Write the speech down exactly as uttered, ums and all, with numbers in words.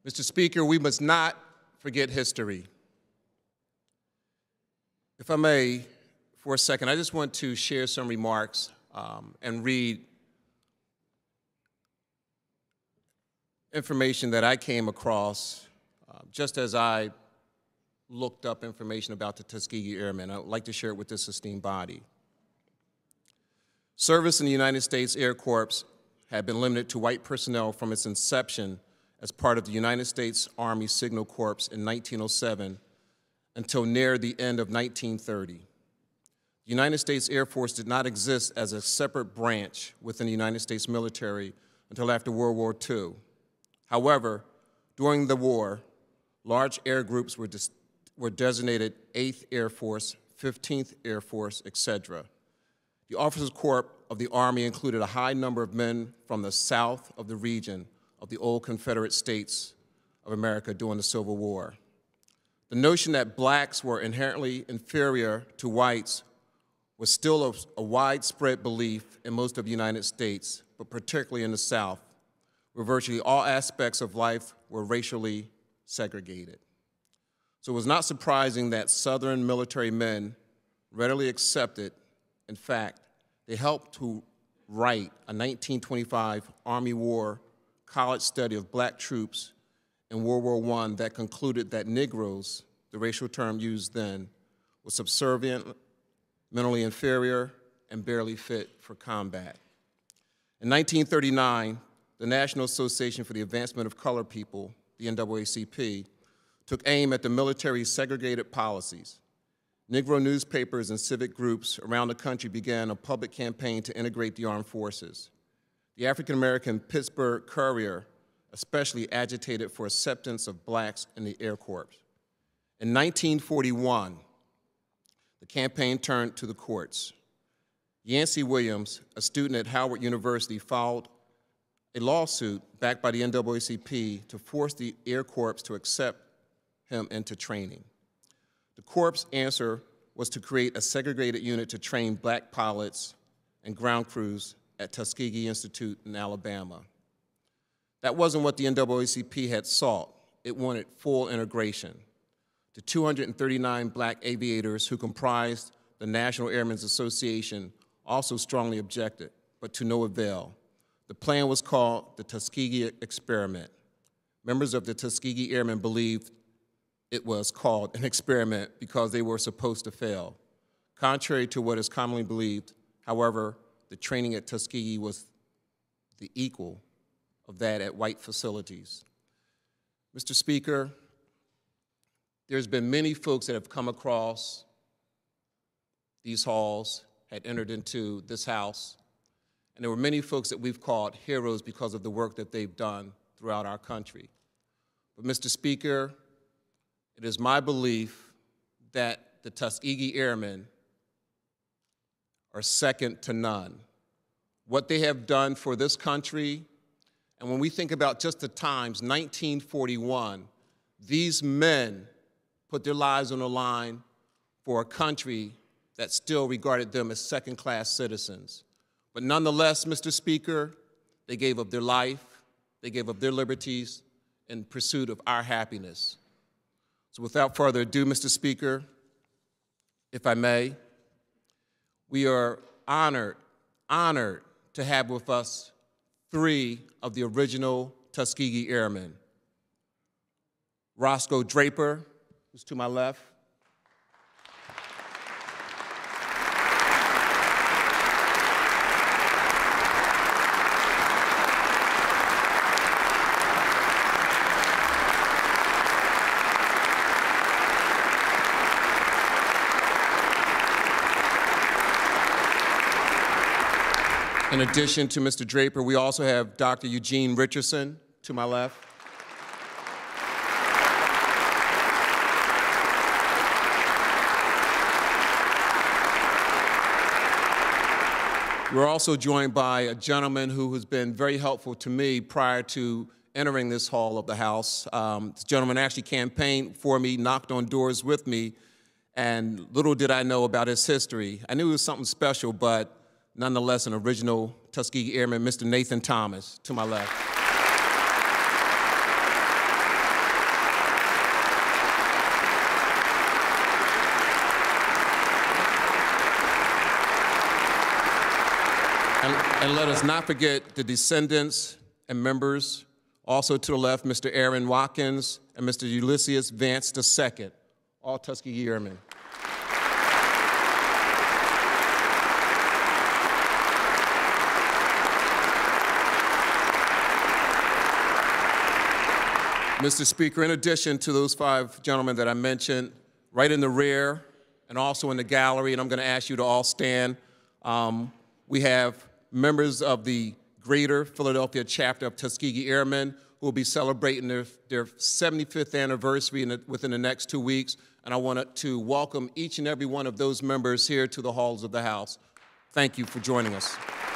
Mister Speaker, we must not forget history. If I may, for a second, I just want to share some remarks um, and read information that I came across uh, just as I looked up information about the Tuskegee Airmen. I would like to share it with this esteemed body. Service in the United States Air Corps had been limited to white personnel from its inception as part of the United States Army Signal Corps in nineteen oh seven until near the end of nineteen thirty. The United States Air Force did not exist as a separate branch within the United States military until after World War Two. However, during the war, large air groups were, were designated eighth Air Force, fifteenth Air Force, et cetera. The Officers Corps of the Army included a high number of men from the south of the region of the old Confederate States of America during the Civil War. The notion that blacks were inherently inferior to whites was still a, a widespread belief in most of the United States, but particularly in the South, where virtually all aspects of life were racially segregated. So it was not surprising that Southern military men readily accepted, in fact, they helped to write a nineteen twenty-five Army War college study of black troops in World War One that concluded that Negroes, the racial term used then, were subservient, mentally inferior, and barely fit for combat. In nineteen thirty-nine, the National Association for the Advancement of Colored People, the N double A C P, took aim at the military's segregated policies. Negro newspapers and civic groups around the country began a public campaign to integrate the armed forces. The African-American Pittsburgh Courier especially agitated for acceptance of blacks in the Air Corps. In nineteen forty-one, the campaign turned to the courts. Yancey Williams, a student at Howard University, filed a lawsuit backed by the N double A C P to force the Air Corps to accept him into training. The Corps' answer was to create a segregated unit to train black pilots and ground crews at Tuskegee Institute in Alabama. That wasn't what the N double A C P had sought. It wanted full integration. The two hundred thirty-nine black aviators who comprised the National Airmen's Association also strongly objected, but to no avail. The plan was called the Tuskegee Experiment. Members of the Tuskegee Airmen believed it was called an experiment because they were supposed to fail. Contrary to what is commonly believed, however, the training at Tuskegee was the equal of that at white facilities. Mister Speaker, there's been many folks that have come across these halls, had entered into this house, and there were many folks that we've called heroes because of the work that they've done throughout our country. But Mister Speaker, it is my belief that the Tuskegee Airmen are second to none. What they have done for this country, and when we think about just the times, nineteen forty-one, these men put their lives on the line for a country that still regarded them as second-class citizens. But nonetheless, Mister Speaker, they gave up their life, they gave up their liberties in pursuit of our happiness. So without further ado, Mister Speaker, if I may, we are honored, honored to have with us three of the original Tuskegee Airmen. Roscoe Draper, who's to my left. In addition to Mister Draper, we also have Doctor Eugene Richardson to my left. We're also joined by a gentleman who has been very helpful to me prior to entering this hall of the House. Um, this gentleman actually campaigned for me, knocked on doors with me, and little did I know about his history. I knew it was something special, but nonetheless an original Tuskegee Airman, Mister Nathan Thomas, to my left. And let us not forget the descendants and members. Also to the left, Mister Aaron Watkins and Mister Ulysses Vance the Second, all Tuskegee Airmen. Mister Speaker, in addition to those five gentlemen that I mentioned, right in the rear and also in the gallery, and I'm going to ask you to all stand, um, we have members of the Greater Philadelphia chapter of Tuskegee Airmen who will be celebrating their, their seventy-fifth anniversary in the, within the next two weeks. And I want to welcome each and every one of those members here to the halls of the House. Thank you for joining us.